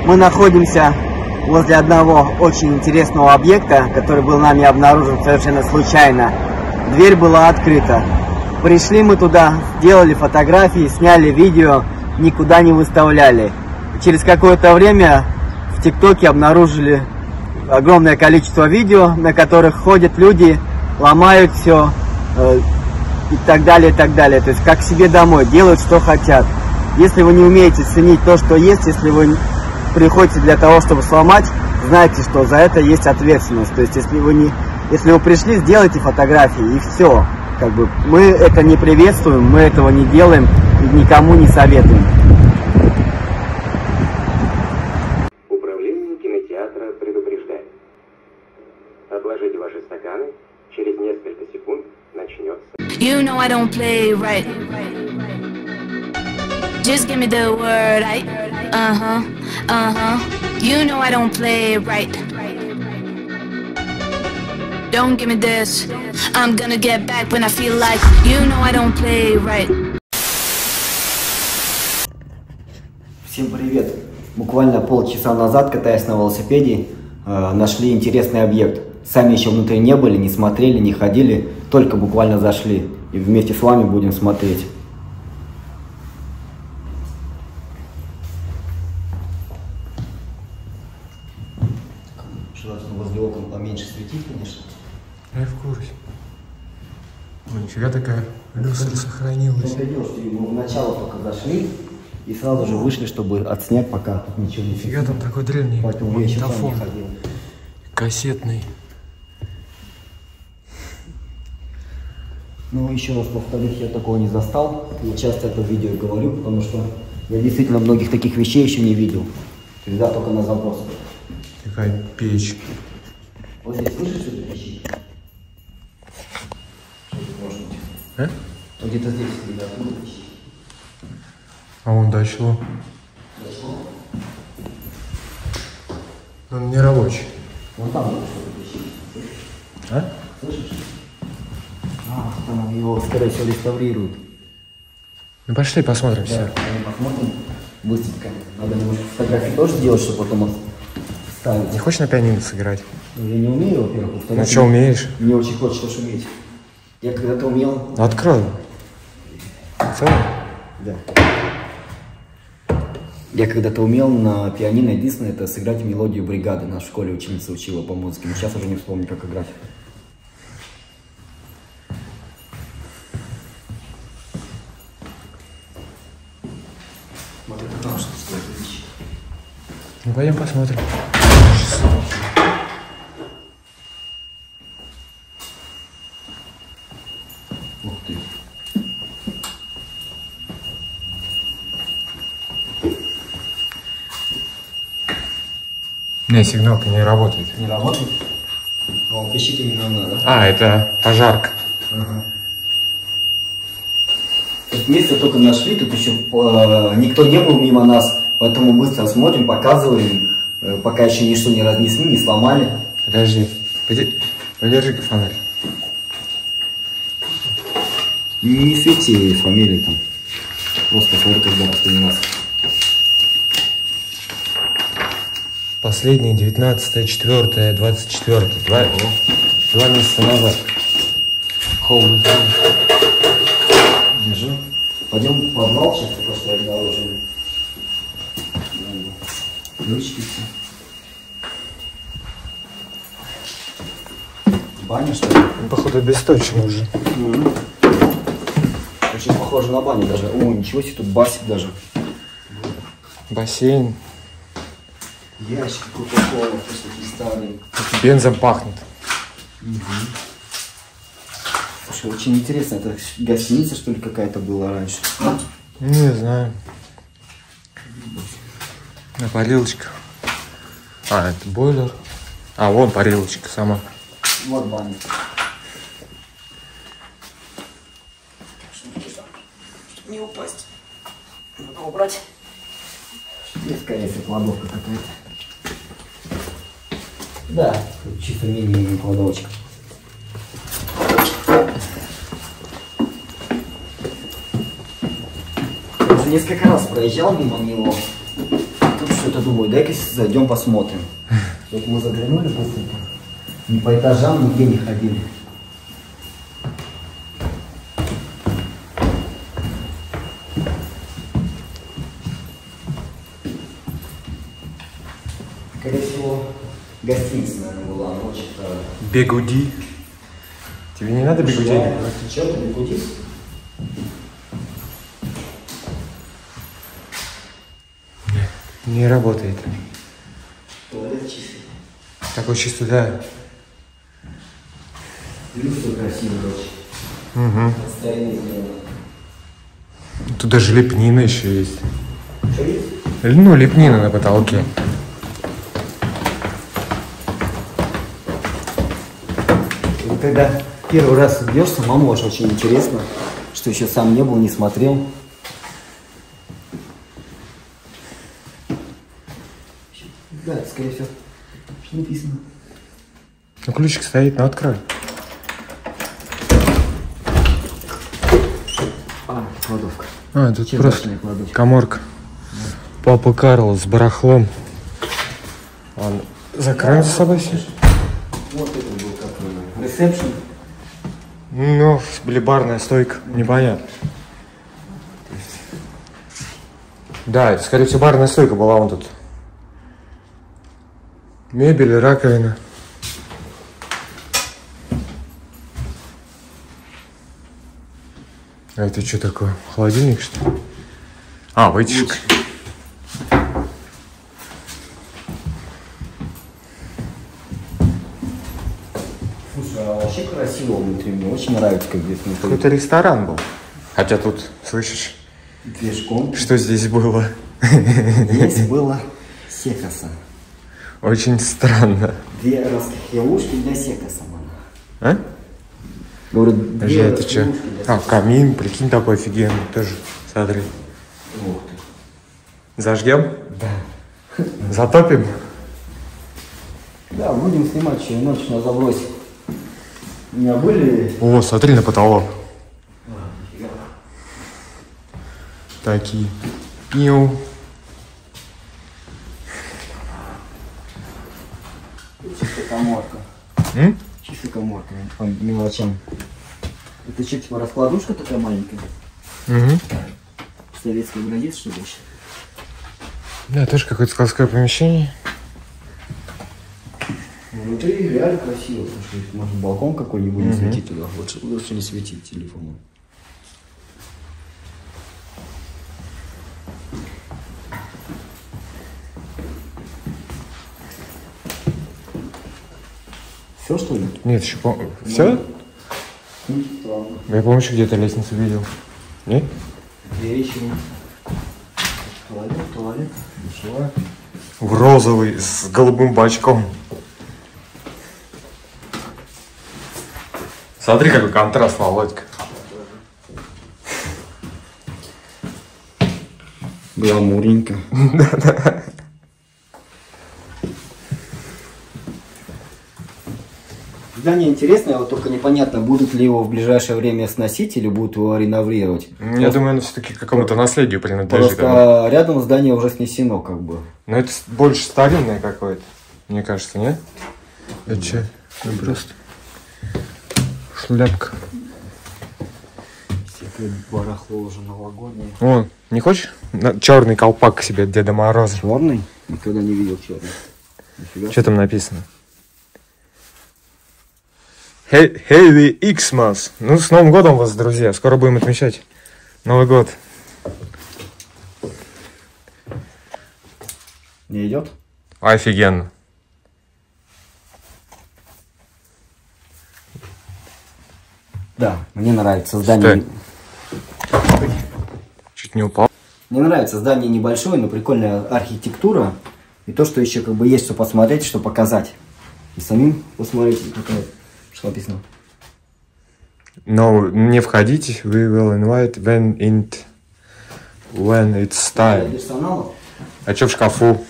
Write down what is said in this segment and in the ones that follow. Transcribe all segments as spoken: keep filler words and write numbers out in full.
Мы находимся возле одного очень интересного объекта, который был нами обнаружен совершенно случайно. Дверь была открыта. Пришли мы туда, сделали фотографии, сняли видео, никуда не выставляли. Через какое-то время в ТикТоке обнаружили огромное количество видео, на которых ходят люди, ломают все э, и так далее, и так далее. То есть как к себе домой, делают что хотят. Если вы не умеете ценить то, что есть, если вы приходите для того, чтобы сломать, знайте, что за это есть ответственность. То есть если вы не, если вы пришли, сделайте фотографии и все. Как бы мы это не приветствуем, мы этого не делаем и никому не советуем. Управление кинотеатра предупреждает. Отложите ваши стаканы, через несколько секунд начнется. You know I don't play right. Just give me the word, I. Uh huh, uh huh. You know I don't play right. Don't give me this. I'm gonna get back when I feel like. You know I don't play right. Всем привет! Буквально полчаса назад, катаясь на велосипеде, э, нашли интересный объект. Сами еще внутри не были, не смотрели, не ходили, только буквально зашли. И вместе с вами будем смотреть. Желательно возле окон поменьше светить, конечно. Я в курсе. Ой, нифига такая люстра сохранилась. Мы вначале только зашли и сразу же вышли, чтобы отснять, пока тут ничего не Нифига там такой древний магнитофон. Кассетный. Ну, еще раз повторюсь, я такого не застал. Я часто это в видео говорю, потому что я действительно многих таких вещей еще не видел. Всегда только на запрос. Такая печь. Вот здесь слышишь, что это пищит? Что это может быть? А? Вот где-то здесь, где откуда пищит. А вон дошло. Дошло? Он не рабочий. Вон там что-то пищит. А? Слышишь? А, там его, скорее всего, реставрируют. Ну пошли посмотрим, Да, все. мы посмотрим быстренько. Надо немножко фотографии тоже сделать, чтобы потом ставить. Не хочешь на пианино сыграть? Ну, я не умею, во-первых. Ну что умеешь? Мне очень хочется шуметь. Я когда-то умел. Ну открой. Целый? Да. Я когда-то умел на пианино, единственное, это сыграть мелодию бригады. Нас в школе ученица учила по музыке, но сейчас уже не вспомню, как играть. Вот это там что стоит вещи. Ну пойдем посмотрим. Ух ты. Не, сигналка не работает. Не работает? О, пищит именно она, да? А, это пожарка. Ага. Тут место только нашли, тут еще э, никто не был мимо нас, поэтому быстро смотрим, показываем, э, пока еще ничто не разнесли, не сломали. Подожди. Поди- Подержи-ка фонарь. Не свети фамилии там, просто смотри, когда последний раз. Последний, девятнадцатое, четвёртое, двадцать четвёртое. Два, два месяца назад. Холодно. Держи. Пойдем в подвал, сейчас только что обнаружили. Ручки все. Баня, что ли? Ну, походу, бесточно уже. Mm-hmm. Очень похоже на баню даже. О, ничего себе, тут басик даже. Бассейн. Ящик кока-колы, просто такие старые. Бензом пахнет. Угу. Слушай, очень интересно, это гостиница, что ли, какая-то была раньше? Не знаю. На парилочка. А, это бойлер. А, вон парилочка сама. Вот баня. Чтобы не упасть. Надо убрать. Здесь, скорее всего, кладовка какая-то. Да, тут чисто мини кладовочка. Я уже несколько раз проезжал мимо него. Тут что-то что думаю, дай-ка зайдем посмотрим. Вот мы заглянули быстренько. Ни по этажам, нигде не ходили. Скорее всего, гостиница, наверное, была, она очень старая. Бегуди. Тебе не надо бегуди? Что ты бегуди? Не работает. Туалет чистый. Такой чистый, да. Люстра красивая очень. Угу. Старинный сделано. Тут даже лепнина еще есть. Что есть? Ну, лепнина на потолке. Когда первый раз идешь, самому аж очень интересно, что еще сам не был, не смотрел. Да, это, скорее всего, что написано. Ну, ключик стоит, ну открой. А, кладовка. А, тут Чем просто кладовка? каморка. Папа Карл с барахлом. Ладно, закроем за собой все. Вот это был как ресепшн. Ну, или барная стойка, непонятно. Да, это, скорее всего, барная стойка была вон тут. Мебель, раковина. А это что такое? Холодильник, что ли? А, вытяжка. Слушай, а вообще красиво внутри, мне очень нравится, как здесь внутри. Какой-то ресторан был. Хотя тут, слышишь, Две шконки. что здесь было? Здесь было секаса. Очень странно. Две раскрылушки для секаса, мама. А? Говорю, Даже две это что? раскрылушки для А, секаса. камин, прикинь, такой офигенный тоже. Смотри. Ух ты. Зажгем? Да. Затопим? Да, будем снимать еще и ночь на забросе. У меня были... О, смотри на потолок. Такие. Пиу. Чистая коморка. М? Чистая коморка, по мелочам. Это что, типа раскладушка такая маленькая? Угу. Советский образец, что ли, еще? Да, тоже какое-то складское помещение. Внутри реально красиво, потому что если можно балкон какой-нибудь не Мгм. светить туда. Лучше, лучше не светить телефоном. Все, что ли? Нет, еще по... Все? Хм, странно. Я помню, что где-то лестницу видел. Нет? Две вещи. Туалет, туалет. Душевая. В розовый, с голубым бачком. Смотри, какой контраст, Володька. Гламурненько. Здание интересное, вот только непонятно, будут ли его в ближайшее время сносить или будут его реновировать. Я думаю, оно все-таки какому-то наследию принадлежит. Просто рядом здание уже снесено, как бы. Но это больше старинное какое-то, мне кажется, нет? Это что? Ну, просто шляпка. Всякое барахло уже новогоднее. О, не хочешь черный колпак себе от Деда Мороза? Черный? Никогда не видел черный. Нифига. Что там написано? Heavy Xmas. Ну, с Новым годом вас, друзья. Скоро будем отмечать Новый год. Не идет? Офигенно. Да, мне нравится здание. Чуть не упал. Мне нравится здание небольшое, но прикольная архитектура. И то, что еще как бы есть что посмотреть, что показать. И самим посмотреть, какая, что написано. Но не входите. We will invite when it when it's Для time. персонала. А что в шкафу?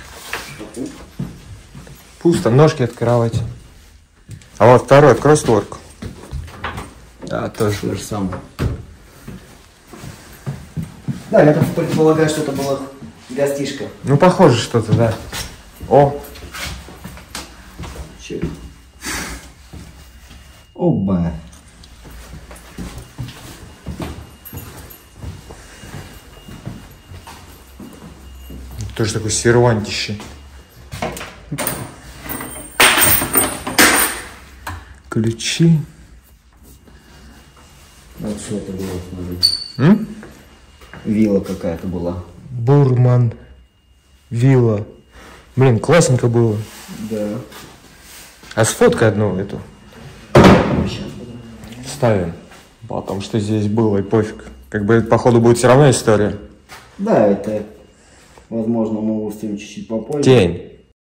Пусто, ножки от кровати. А вот второй, открой створку. Да, тоже то же самое. Да, я так предполагаю, что это было Гостишка. Ну, похоже что-то, да. О! Че? Оба. Тоже такой сервантище. Ключи. Вот что это было, смотри. М? Вилла какая-то была. Бурман. Вилла. Блин, классненько было. Да. А сфоткай одну эту. Ставим. Потому что здесь было, и пофиг. Как бы, походу, будет все равно история. Да, это, возможно, мы выставим чуть-чуть попозже. Тень.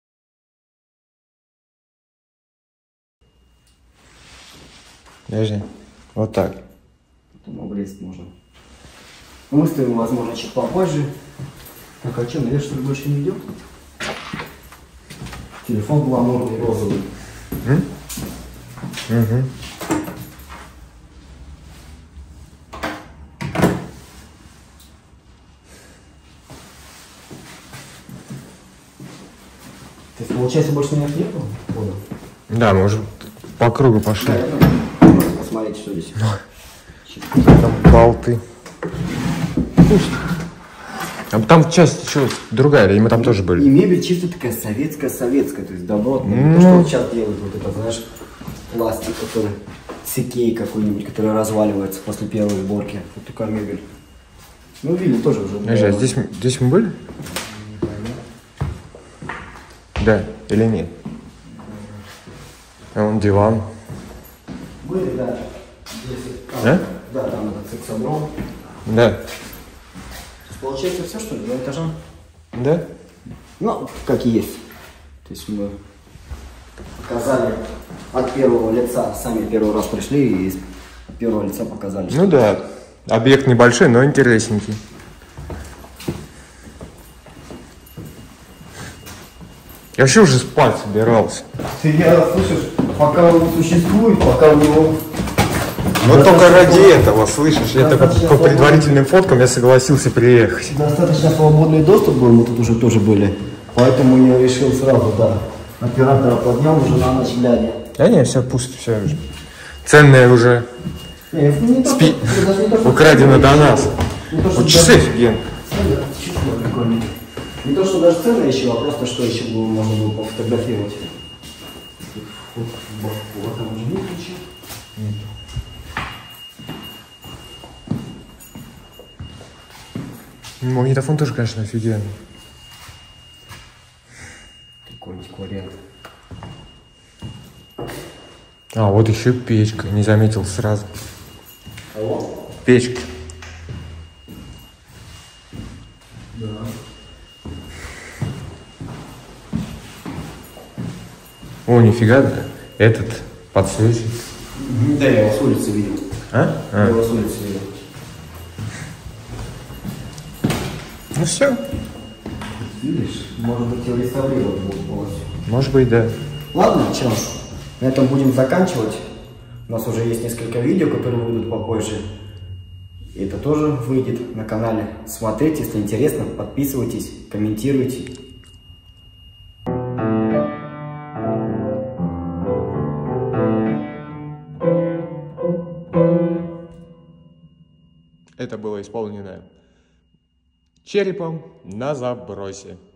Подожди. Вот так. Потом облезть можно. Выставим, возможно, чуть попозже. Так, а что, наверх, что ли, больше не идет? Телефон гламурный, розовый. М? Угу. То есть, получается, больше наверх нету? Воду? Да, мы уже по кругу пошли. Да, можно посмотреть, что здесь. Там болты. А там часть еще другая, или мы там тоже И были? мебель чисто такая советская-советская, то есть добротная. Не Ну. то, что вот сейчас делают, вот это, знаешь, пластик, который с Икеи какой-нибудь, который разваливается после первой уборки. Вот такая мебель. Ну, видели тоже уже. Подожди, а здесь, мы- здесь мы были? Да, или нет? А вон диван. Были, да. Здесь, там, А? да, там этот сексодром. Да. Получается все, что ли, два этажа? Да? Ну, как и есть. То есть мы показали от первого лица, сами первый раз пришли и от первого лица показали. Ну да. Объект небольшой, но интересненький. Я вообще уже спать собирался. Ты, я, слышишь, пока он существует, пока у него... Но Достаточно только ради свободный- этого, слышишь, я только достаточно по свободный- предварительным фоткам я согласился приехать. Достаточно свободный доступ был, мы тут уже тоже были. Поэтому я решил сразу, да, оператора поднял уже на ночь глядя. Да не, все пусто, все уже. Ценное уже Не, это не то, Спи. что- даже не то, что- украдено до нас. Не то, что Вот часы даже- офигенно. Ну да, чудо прикольно. Не то, что даже цены еще, а просто что еще было, можно было пофотографировать. Вот, вот, вот, там уже выключил. Магнитофон тоже, конечно, офигенный. Какой-нибудь вариант. А, вот еще печка, не заметил сразу. Алло? Печка. Да. О, нифига, да. Этот подсвечник. Да, я его с улицы видел. А? Я А. его с улицы видел. Ну все. Видишь, может быть, его реставрировать будут полностью. Может быть, да. Ладно, что, на этом будем заканчивать. У нас уже есть несколько видео, которые выйдут попозже. И это тоже выйдет на канале. Смотрите, если интересно, подписывайтесь, комментируйте. Это было исполнено черепом на забросе.